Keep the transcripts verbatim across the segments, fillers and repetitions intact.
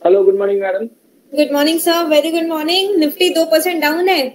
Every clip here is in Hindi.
Hello, good morning madam. Good morning sir, very good morning. Nifty दो परसेंट डाउन है।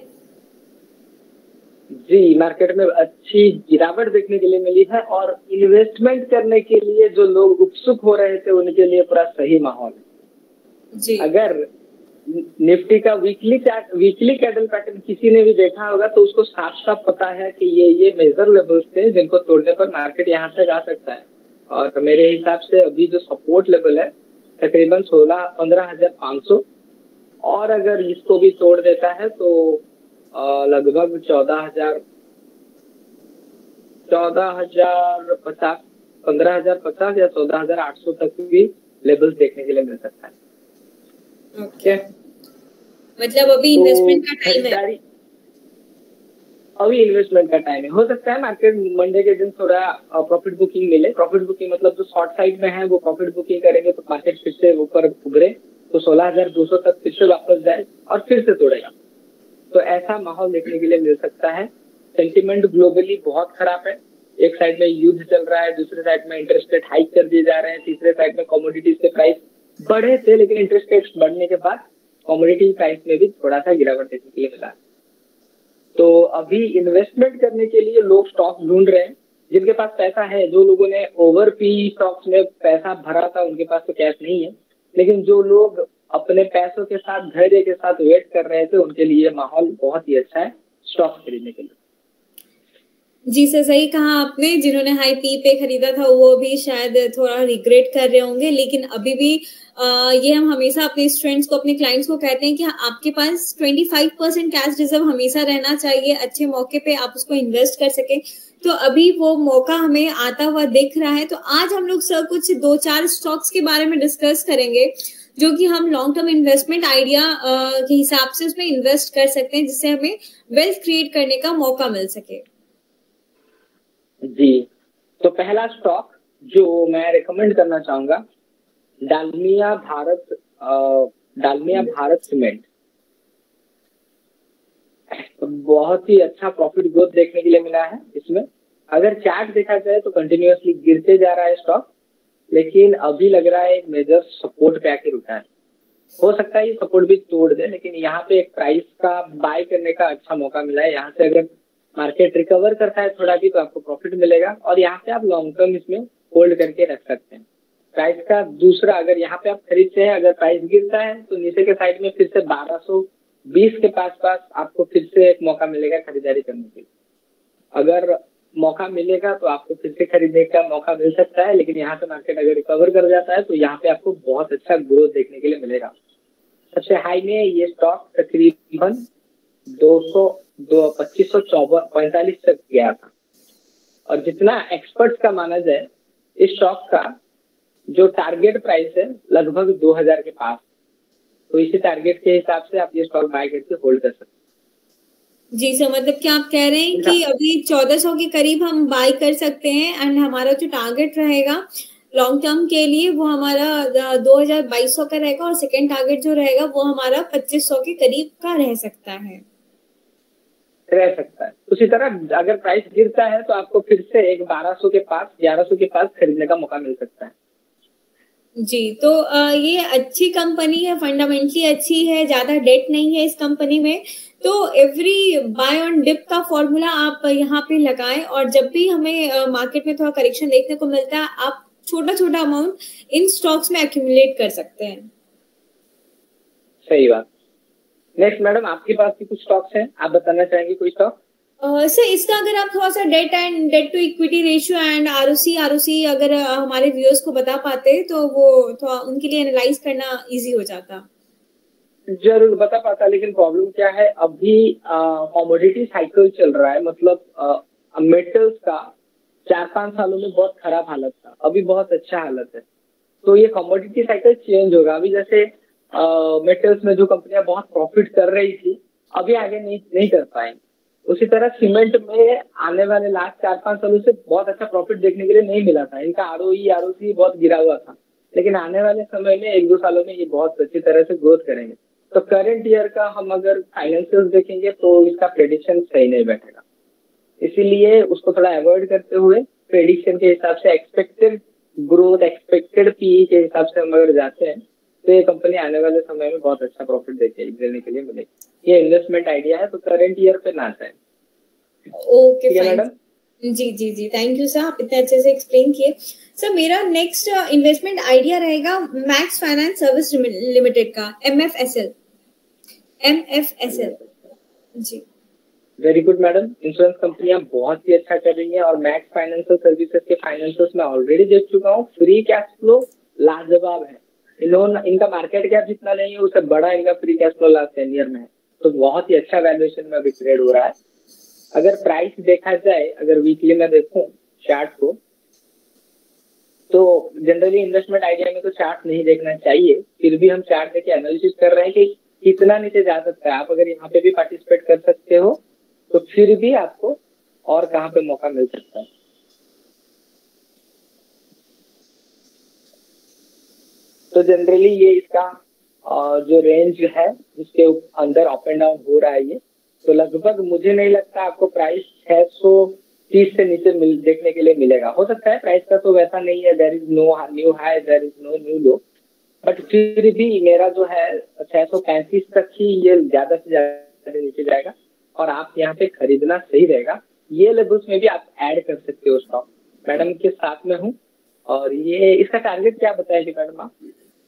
जी, मार्केट में अच्छी गिरावट देखने के लिए मिली है और इन्वेस्टमेंट करने के लिए जो लोग उत्सुक हो रहे थे उनके लिए पूरा सही माहौल है जी। अगर निफ्टी का weekly chart weekly candle pattern किसी ने भी देखा होगा तो उसको साफ साफ पता है कि ये ये मेजर लेवल्स थे जिनको तोड़ने पर मार्केट यहाँ तक आ सकता है। और मेरे हिसाब से अभी जो सपोर्ट लेवल है तकरीबन सोलह पंद्रह हजार पाँच सौ, और अगर इसको भी तोड़ देता है तो लगभग चौदह हजार चौदह हजार पचास पंद्रह हजार पचास या चौदह हजार आठ सौ तक भी लेवल्स देखने के लिए मिल सकता है। ओके, मतलब अभी तो इन्वेस्टमेंट का टाइम है। अभी इन्वेस्टमेंट का टाइम है। हो सकता है मार्केट मंडे के दिन थोड़ा प्रॉफिट बुकिंग मिले। प्रॉफिट बुकिंग मतलब जो शॉर्ट साइड में है वो प्रॉफिट बुकिंग करेंगे तो मार्केट फिर से ऊपर उभरे तो सोलह हजार दो सौ तक फिर से वापस जाए और फिर से तोड़ेगा। तो ऐसा माहौल देखने के लिए मिल सकता है। सेंटिमेंट ग्लोबली बहुत खराब है। एक साइड में युद्ध चल रहा है, दूसरे साइड में इंटरेस्ट रेट हाइक कर दिए जा रहे हैं, तीसरे साइड में कमोडिटीज के प्राइस बढ़े थे लेकिन इंटरेस्ट रेट बढ़ने के बाद कमोडिटी प्राइस में भी थोड़ा सा गिरावट देखने के लिए मिला। तो अभी इन्वेस्टमेंट करने के लिए लोग स्टॉक ढूंढ रहे हैं। जिनके पास पैसा है, जो लोगों ने ओवर पी स्टॉक्स में पैसा भरा था उनके पास तो कैश नहीं है, लेकिन जो लोग अपने पैसों के साथ धैर्य के साथ वेट कर रहे थे उनके लिए माहौल बहुत ही अच्छा है स्टॉक खरीदने के लिए। जी सर, सही कहा आपने। जिन्होंने हाई पी पे खरीदा था वो भी शायद थोड़ा रिग्रेट कर रहे होंगे, लेकिन अभी भी आ, ये हम हमेशा अपने स्टूडेंट्स को, अपने क्लाइंट्स को कहते हैं कि आपके पास पच्चीस परसेंट कैश रिजर्व हमेशा रहना चाहिए। अच्छे मौके पे आप उसको इन्वेस्ट कर सके, तो अभी वो मौका हमें आता हुआ दिख रहा है। तो आज हम लोग सर कुछ दो चार स्टॉक्स के बारे में डिस्कस करेंगे जो कि हम लॉन्ग टर्म इन्वेस्टमेंट आइडिया के हिसाब से उसमें इन्वेस्ट कर सकते हैं, जिससे हमें वेल्थ क्रिएट करने का मौका मिल सके। जी, तो पहला स्टॉक जो मैं रिकमेंड करना चाहूंगा, डालमिया भारत डालमिया भारत सीमेंट। बहुत ही अच्छा प्रॉफिट ग्रोथ देखने के लिए मिला है इसमें। अगर चार्ट देखा जाए तो कंटिन्यूअसली गिरते जा रहा है स्टॉक, लेकिन अभी लग रहा है एक मेजर सपोर्ट पे आके रुका है। हो सकता है ये सपोर्ट भी तोड़ दे, लेकिन यहाँ पे एक प्राइस का बाय करने का अच्छा मौका मिला है। यहाँ से अगर मार्केट रिकवर करता है थोड़ा भी तो आपको प्रॉफिट मिलेगा और यहाँ पे आप लॉन्ग टर्म इसमें होल्ड करके रख सकते हैं। प्राइस का दूसरा, अगर यहाँ पे आप खरीदते हैं, अगर प्राइस गिरता है तो नीचे के साइड में फिर से बारह सौ बीस के पास पास आपको फिर से एक मौका मिलेगा खरीदारी करने के लिए। अगर मौका मिलेगा तो आपको फिर से खरीदने का मौका मिल सकता है, लेकिन यहाँ से मार्केट अगर रिकवर कर जाता है तो यहाँ पे आपको बहुत अच्छा ग्रोथ देखने के लिए मिलेगा। सबसे हाई में ये स्टॉक तकरीबन दो सौ दो पच्चीस सौ चौवन पैंतालीस तक गया था, और जितना एक्सपर्ट्स का माना जाए इस स्टॉक का जो टारगेट प्राइस है लगभग दो हजार के पास। तो इसी टारगेट के हिसाब से आप ये स्टॉक बाय करके होल्ड कर सकते हैं। जी सर, मतलब क्या आप कह रहे हैं कि अभी चौदह सौ के करीब हम बाय कर सकते हैं एंड हमारा जो टारगेट रहेगा लॉन्ग टर्म के लिए वो हमारा दो हजार बाईस सौ का रहेगा और सेकेंड टारगेट जो रहेगा वो हमारा पच्चीस सौ के करीब का रह सकता है रह सकता है उसी तरह अगर प्राइस गिरता है तो आपको फिर से एक बारह सौ के पास ग्यारह सौ के पास खरीदने का मौका मिल सकता है। जी, तो ये अच्छी कंपनी है, फंडामेंटली अच्छी है, ज्यादा डेट नहीं है इस कंपनी में। तो एवरी बाय ऑन डिप का फॉर्मूला आप यहाँ पे लगाएं और जब भी हमें मार्केट में थोड़ा करेक्शन देखने को मिलता है आप छोटा छोटा अमाउंट इन स्टॉक्स में एक्यूमुलेट कर सकते हैं। सही बात। नेक्स्ट मैडम, आपके पास भी कुछ स्टॉक्स हैं, आप बताना चाहेंगे कोई स्टॉक? सर uh, इसका अगर आप थोड़ा सा debt and debt to equity ratio and ROC ROC अगर uh, हमारे व्यूअर्स को बता पाते तो वो थोड़ा उनके लिए एनालाइज करना इजी हो जाता। जरूर बता पाता, लेकिन प्रॉब्लम क्या है, अभी कमोडिटी साइकिल चल रहा है। मतलब मेटल्स का चार पांच सालों में बहुत खराब हालत था, अभी बहुत अच्छा हालत है। तो ये कमोडिटी साइकिल चेंज होगा। अभी जैसे मेटल्स में जो कंपनियां बहुत प्रॉफिट कर रही थी अभी आगे नहीं नहीं कर पाएंगी, उसी तरह सीमेंट में आने वाले लास्ट चार पांच सालों से बहुत अच्छा प्रॉफिट देखने के लिए नहीं मिला था। इनका आरओई आरओसी बहुत गिरा हुआ था, लेकिन आने वाले समय में एक दो सालों में ये बहुत अच्छी तरह से ग्रोथ करेंगे। तो करंट ईयर का हम अगर फाइनेंशियल्स देखेंगे तो इसका प्रेडिक्शन सही नहीं बैठेगा, इसीलिए उसको थोड़ा अवॉइड करते हुए प्रेडिक्शन के हिसाब से एक्सपेक्टेड ग्रोथ एक्सपेक्टेड पीई के हिसाब से हम अगर जाते हैं तो तो ये कंपनी आने वाले समय में बहुत अच्छा प्रॉफिट देके देने के लिए मिलेगी। ये इन्वेस्टमेंट आइडिया है, तो करंट ईयर पे ना जाए। ओके फाइन मैडम, जी जी जी, थैंक यू सर, आप इतने अच्छे से एक्सप्लेन किए। सर मेरा नेक्स्ट इन्वेस्टमेंट आइडिया रहेगा मैक्स फाइनेंस सर्विस लिमिटेड का, M F S L. M F S L जी। वेरी गुड मैडम, इंश्योरेंस कंपनियां बहुत ही अच्छा कर रही हैं और मैक्स फाइनेंशियल सर्विसेज के फाइनेंशियल्स में ऑलरेडी देख चुका हूँ। फ्री कैश फ्लो लाजवाब है। इन्होंने इनका मार्केट कैप जितना नहीं है उससे बड़ा इनका free cash flow last ten year में है, तो बहुत ही अच्छा वैल्यूएशन में अभी ट्रेड हो रहा है। अगर प्राइस देखा जाए, अगर वीकली में देखूं चार्ट को, तो जनरली इन्वेस्टमेंट आइडिया में तो चार्ट नहीं देखना चाहिए, फिर भी हम चार्ट देके एनालिसिस कर रहे हैं कि कितना नीचे जा सकता है। आप अगर यहाँ पे भी पार्टिसिपेट कर सकते हो तो फिर भी आपको और कहाँ पे मौका मिल सकता है। तो जनरली ये इसका जो रेंज है जिसके अंदर अप एंड डाउन हो रहा है, ये तो लगभग मुझे नहीं लगता आपको प्राइस छह सौ तीस से नीचे मिल, देखने के लिए मिलेगा। हो सकता है प्राइस का तो वैसा नहीं है, there is no new high, there is no new low, but फिर भी मेरा जो है छह सौ पैंतीस तक ही ये ज्यादा से ज्यादा नीचे जाएगा और आप यहाँ पे खरीदना सही रहेगा। ये लेवल्स में भी आप ऐड कर सकते हो स्टॉक। मैडम के साथ में हूँ और ये इसका टारगेट क्या बताएगी मैडम आप?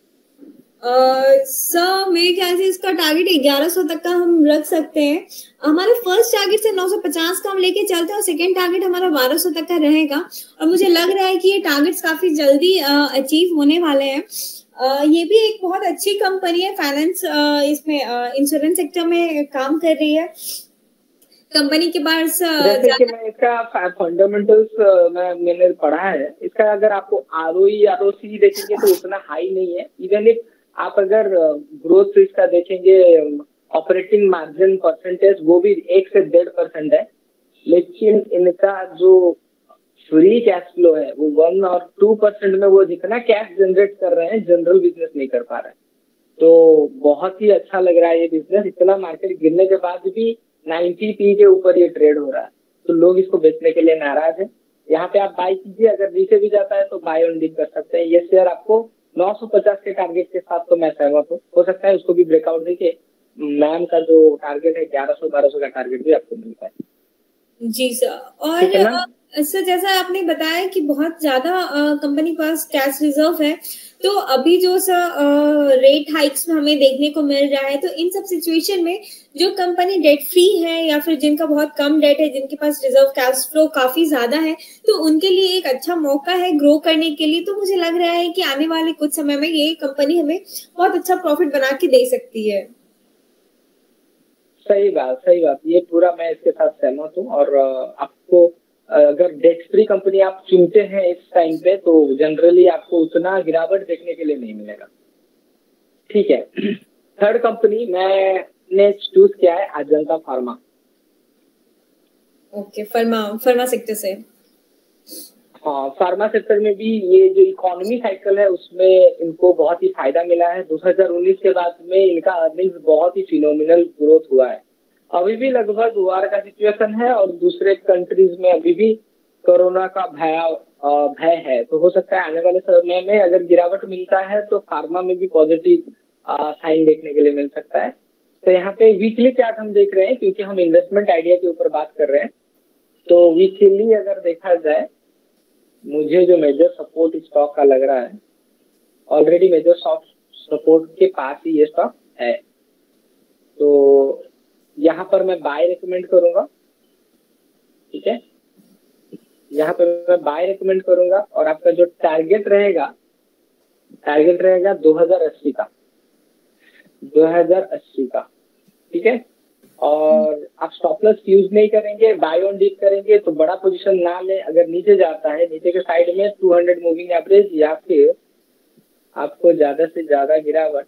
सर मेरे ख्याल से इसका टारगेट ग्यारह सौ तक का हम रख सकते हैं। हमारे फर्स्ट टारगेट से नौ सौ पचास का हम लेके चलते हैं और सेकंड टारगेट हमारा बारह सौ तक का रहेगा और मुझे लग रहा है कि ये टारगेट्स काफी जल्दी अचीव होने वाले हैं। Uh, ये भी एक बहुत अच्छी कंपनी है, फाइनेंस uh, इसमें इंश्योरेंस uh, सेक्टर में काम कर रही है। कंपनी के पास जैसे कि मैं इसका फंडामेंटल्स मैं मैंने पढ़ा है, इसका अगर आपको आरओई आरओसी देखेंगे तो उतना हाई नहीं है। इवन इफ आप अगर ग्रोथ इसका देखेंगे, ऑपरेटिंग मार्जिन परसेंटेज वो भी एक से डेढ़ परसेंट है, लेकिन इनका जो फ्री कैश फ्लो है वो वन और टू परसेंट में वो जितना कैश जनरेट कर रहे हैं जनरल बिजनेस नहीं कर पा रहे हैं। तो बहुत ही अच्छा लग रहा है ये बिजनेस। इतना मार्केट गिरने के बाद भी नाइन्टी पी के ऊपर ये ट्रेड हो रहा है, तो लोग इसको बेचने के लिए नाराज है। यहाँ पे आप बाई कीजिए, अगर नीचे भी जाता है तो बाय ऑन डिप कर सकते हैं। ये शेयर आपको नौ सौ पचास के टारगेट के साथ तो मैं सहमत हूँ, हो सकता है उसको भी ब्रेकआउट देके मैम का जो टारगेट है ग्यारह सौ बारह सौ का टारगेट भी आपको मिल पाए। जी सर, और सर जैसा आपने बताया कि बहुत ज्यादा कंपनी पास कैश रिजर्व है, तो अभी जो सर रेट हाइक्स में हमें देखने को मिल रहा है, तो इन सब सिचुएशन में जो कंपनी डेट फ्री है या फिर जिनका बहुत कम डेट है, जिनके पास रिजर्व कैश फ्लो काफी ज्यादा है, तो उनके लिए एक अच्छा मौका है ग्रो करने के लिए। तो मुझे लग रहा है कि आने वाले कुछ समय में ये कंपनी हमें बहुत अच्छा प्रॉफिट बना के दे सकती है। सही बात, सही बात, ये पूरा मैं इसके साथ सहमत हूँ। और आपको अगर डेट फ्री कंपनी आप चुनते हैं इस टाइम पे तो जनरली आपको उतना गिरावट देखने के लिए नहीं मिलेगा। ठीक है, थर्ड कंपनी मैंने चूज किया है Ajanta pharma. Okay, pharma pharma sector से। हाँ, फार्मा सेक्टर में भी ये जो इकोनॉमी साइकिल है उसमें इनको बहुत ही फायदा मिला है। दो हज़ार उन्नीस के बाद में इनका अर्निंग्स बहुत ही फिनोमिनल ग्रोथ हुआ है। अभी भी लगभग वार का सिचुएशन है और दूसरे कंट्रीज में अभी भी कोरोना का भय भय है, तो हो सकता है आने वाले समय में अगर गिरावट मिलता है तो फार्मा में भी पॉजिटिव साइन देखने के लिए मिल सकता है। तो यहाँ पे वीकली चार्ट हम देख रहे हैं क्योंकि हम इन्वेस्टमेंट आइडिया के ऊपर बात कर रहे हैं। तो वीकली अगर देखा जाए, मुझे जो मेजर सपोर्ट स्टॉक का लग रहा है, ऑलरेडी मेजर सपोर्ट के पास ही ये स्टॉक है, तो यहाँ पर मैं बाय रेकमेंड करूंगा। ठीक है, यहाँ पर मैं बाय रेकमेंड करूंगा और आपका जो टारगेट रहेगा, टारगेट रहेगा दो हज़ार अस्सी का, दो हज़ार अस्सी का। ठीक है, और आप स्टॉप लॉस यूज नहीं करेंगे, बाय ऑन डिप करेंगे, तो बड़ा पोजीशन ना ले। अगर नीचे जाता है, नीचे के साइड में दो सौ मूविंग एवरेज या फिर आपको ज्यादा से ज्यादा गिरावट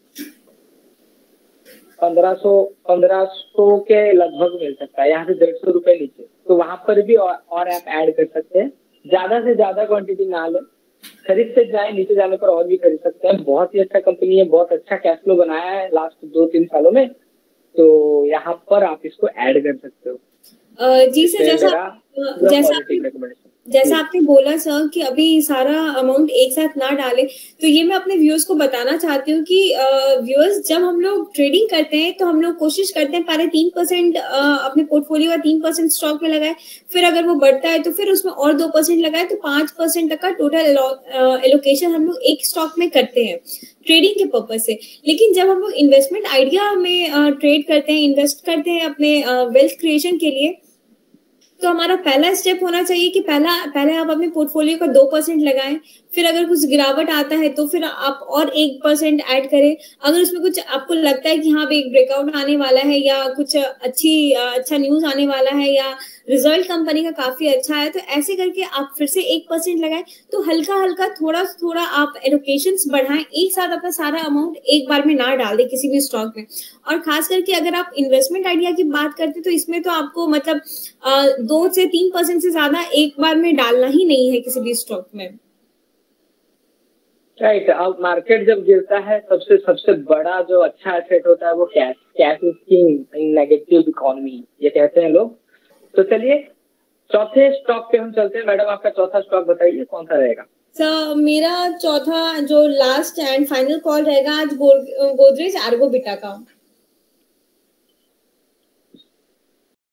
पंद्रह सौ पंद्रह सौ के लगभग मिल सकता है, यहाँ से डेढ़ सौ रुपए नीचे, तो वहां पर भी और, और आप ऐड कर सकते हैं। ज्यादा से ज्यादा क्वांटिटी ना ले, खरीदते जाए, नीचे जाने पर और भी खरीद सकते हैं। बहुत ही अच्छा कंपनी है, बहुत अच्छा कैश फ्लो बनाया है लास्ट दो तीन सालों में, तो यहाँ पर आप इसको ऐड कर सकते हो। जी सर, जैसा जैसा जैसा आपने बोला सर कि अभी सारा अमाउंट एक साथ ना डालें, तो ये मैं अपने व्यूअर्स को बताना चाहती हूँ कि व्यूअर्स जब हम लोग ट्रेडिंग करते हैं तो हम लोग कोशिश करते हैं पहले तीन परसेंट अपने पोर्टफोलियो का तीन परसेंट स्टॉक में लगाए, फिर अगर वो बढ़ता है तो फिर उसमें और दो परसेंट लगाए, तो पांच परसेंट तक का टोटल एलोकेशन हम लोग एक स्टॉक में करते हैं ट्रेडिंग के पर्पज से। लेकिन जब हम लोग इन्वेस्टमेंट आइडिया में ट्रेड करते हैं, इन्वेस्ट करते हैं अपने वेल्थ क्रिएशन के लिए, तो हमारा पहला स्टेप होना चाहिए कि पहला पहले आप अपने पोर्टफोलियो का दो परसेंट लगाएं, फिर अगर कुछ गिरावट आता है तो फिर आप और एक परसेंट ऐड करें। अगर उसमें कुछ आपको लगता है कि हाँ एक ब्रेकआउट आने वाला है या कुछ अच्छी अच्छा न्यूज आने वाला है या रिजल्ट कंपनी का काफी अच्छा है, तो ऐसे करके आप फिर से एक परसेंट लगाएं। तो हल्का हल्का थोड़ा थोड़ा आप एलोकेशंस बढ़ाएं, एक साथ अपना सारा अमाउंट एक बार में ना डाल दें किसी भी स्टॉक में। और खास करके अगर आप इन्वेस्टमेंट आइडिया की बात करते हैं तो इसमें तो आपको मतलब दो से तीन परसेंट से ज्यादा एक बार में डालना ही नहीं है किसी भी स्टॉक में। Right right. अब मार्केट जब गिरता है सबसे सबसे बड़ा जो अच्छा एसेट होता है वो cash cash is king in negative economy, ये कहते हैं लोग। तो चलिए चौथे स्टॉक पे हम चलते हैं। मैडम आपका चौथा स्टॉक बताइए कौन सा रहेगा? सर मेरा चौथा जो लास्ट एंड फाइनल कॉल रहेगा आज गोदरेज आर्गोबिटा का।